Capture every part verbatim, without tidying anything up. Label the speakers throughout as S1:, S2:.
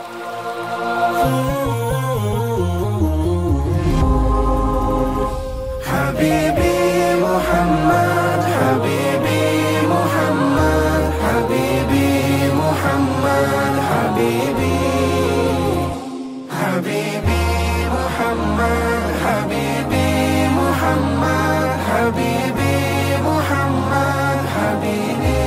S1: حبيبي محمد حبيبي محمد حبيبي محمد حبيبي حبيبي محمد حبيبي محمد حبيبي محمد حبيبي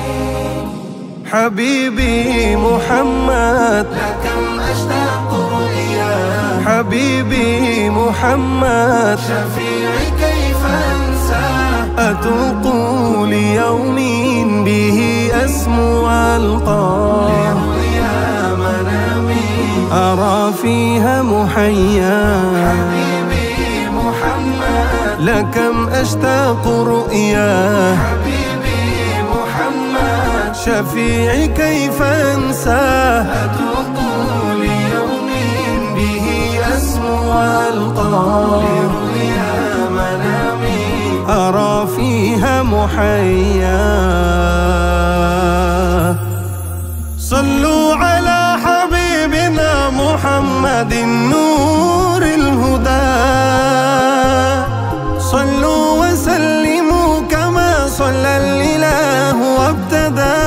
S1: حبيبي محمد لكم أشتاق رؤياك حبيبي محمد شفيعي كيف أنسى أتوق ليوم به أسمو وألقاه لرؤيا منامي أرى فيها محياك حبيبي محمد لكم أشتاق رؤياك حبيبي محمد شفيعي كيف أنساه أتوق ليوم به أسمو وألقاه لرؤيا منامي أرى فيها محياه. صلوا على حبيبنا محمد نور الهدى صلوا وسلموا كما صلى الإله وابتدى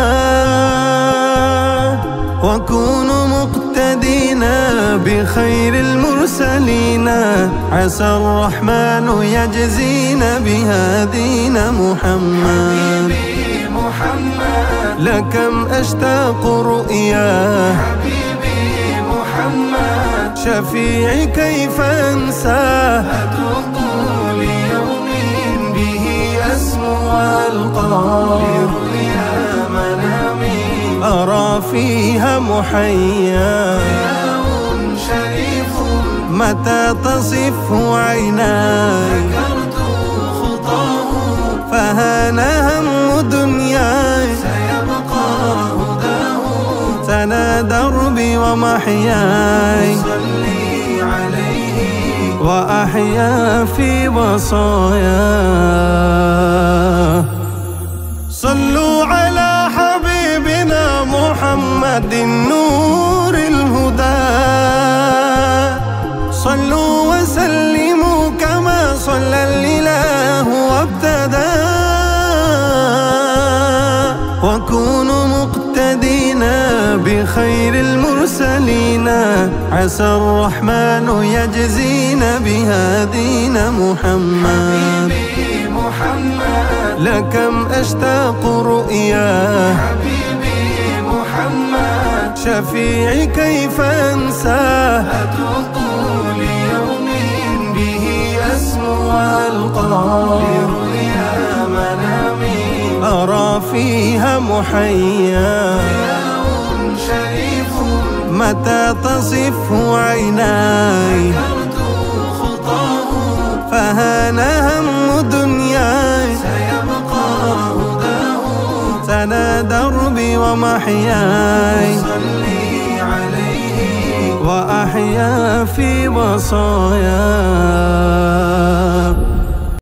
S1: وكونوا مقتدين بخير المرسلين عسى الرحمن يجزينا بهدينا محمد حبيبي محمد لكم أشتاق رؤياه حبيبي محمد شفيعي كيف أنساه أتوق ليوم به أسمو وألقاه لرؤيا منامي أرى فيها محياه. شريف متى تصفه عيناي ذكرت خطاه فهانا هم دنياي سيبقى هداه سنا دربي ومحياي صلي عليه وأحيا في وصاياه. صلوا على حبيبنا محمد نور الهدى صلوا وسلموا كما صلى الإله وابتدى وكونوا مقتدين بخير المرسلين عسى الرحمن يجزينا بهدينا محمد حبيبي محمد لكم أشتاق رؤياه حبيبي محمد شفيعي كيف أنساه أتوق ليوم به أسمو وألقاه لرؤيا منامي أرى فيها محياه. شريف متى تصفه عيناي ذكرت خطاه فهانا هم دنياي سيبقى هداه سنا دربي ومحياي صلي عليه وأحيا في وصاياه.